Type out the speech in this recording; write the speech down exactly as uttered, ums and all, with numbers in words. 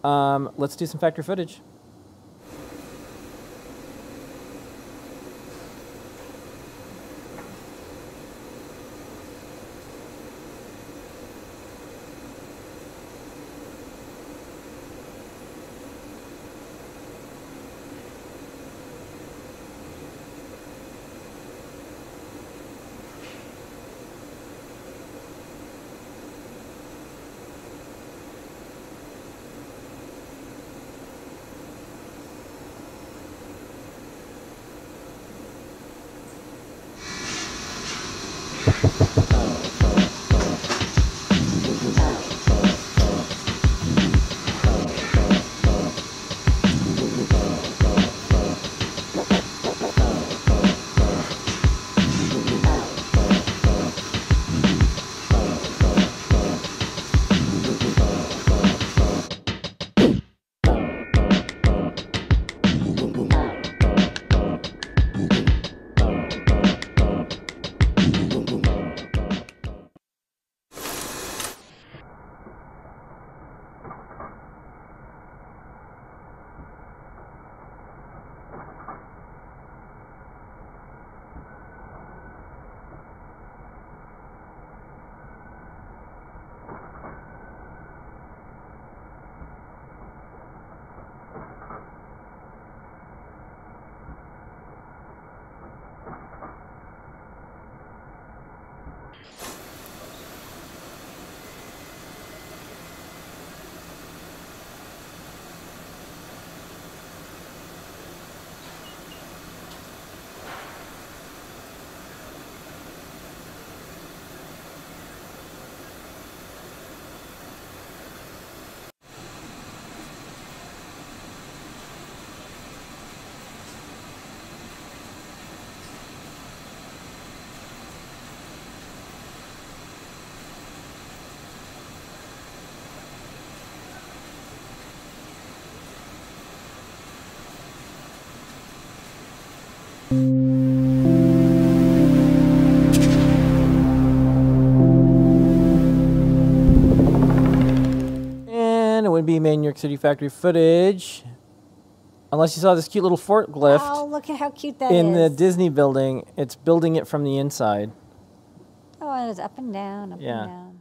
Um, let's do some factory footage. And it would be made in New York City factory footage. Unless you saw this cute little forklift. Oh, look at how cute that in is. In the Disney building. It's building it from the inside. Oh, and it's up and down, up yeah. and down.